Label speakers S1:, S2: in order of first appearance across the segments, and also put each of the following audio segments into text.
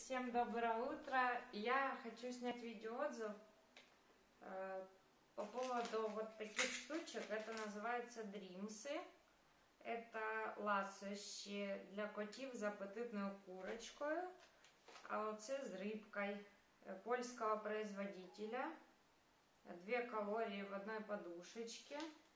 S1: Всем доброе утро. Я хочу снять видеоотзыв по поводу вот таких штучек. Это называется дрімси. Это ласощі для котів з апетитною курочкою. А оце з рыбкой польского производителя. 2 калории в одной подушечке.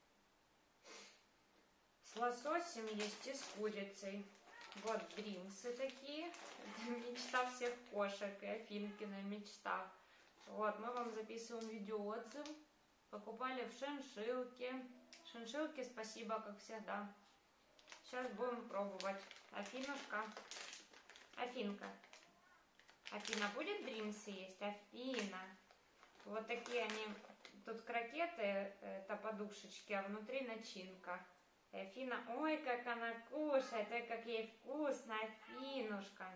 S1: С лососем есть и с курицей. Вот дрімси такие. Это мечта всех кошек и Афинкина мечта. Вот, мы вам записываем видеоотзыв. Покупали в шиншилке. Шиншилке спасибо, как всегда. Сейчас будем пробовать. Афинушка. Афинка. Афина, будет дрімси есть? Афина. Вот такие они. Тут крокеты, это подушечки, а внутри начинка. Афина, ой, как она кушает, ой, как ей вкусно, Афинушка.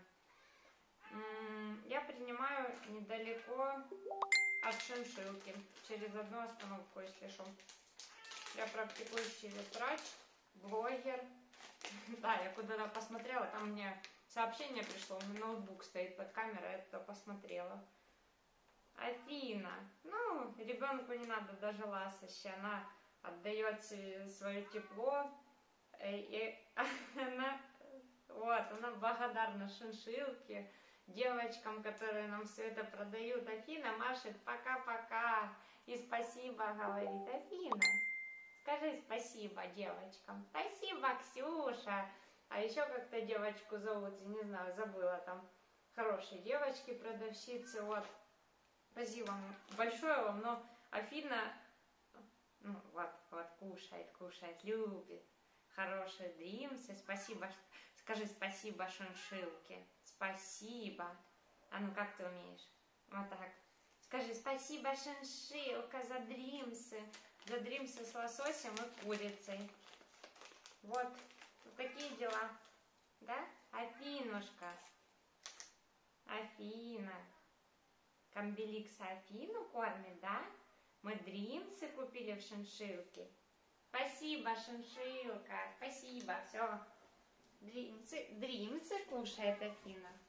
S1: Я принимаю недалеко от шиншилки, через одну остановку, если что. Я практикующий ветврач, блогер. Да, я куда-то посмотрела, там мне сообщение пришло, у меня ноутбук стоит под камерой, я это посмотрела. Афина, ну, ребенку не надо даже ласощи, она отдает свое тепло, и она благодарна шиншилке, девочкам, которые нам все это продают. Афина машет пока-пока и спасибо говорит. Афина, скажи спасибо девочкам. Спасибо, Ксюша. А еще как-то девочку зовут, я не знаю, забыла, там хорошие девочки, продавщицы. Вот, спасибо большое вам, но Афина... Ну, вот, кушает, любит. Хорошие дрімси. Спасибо. Скажи спасибо шиншилке. Спасибо. А ну, как ты умеешь? Вот так. Скажи спасибо, шиншилка, за дрімси. За дрімси с лососем и курицей. Вот такие дела. Да? Афинушка. Афина. Камбеликс Афину кормит, да? Мы дрімси купили в шиншилке. Спасибо, шиншилка. Спасибо. Все. Дрімси кушает Афина.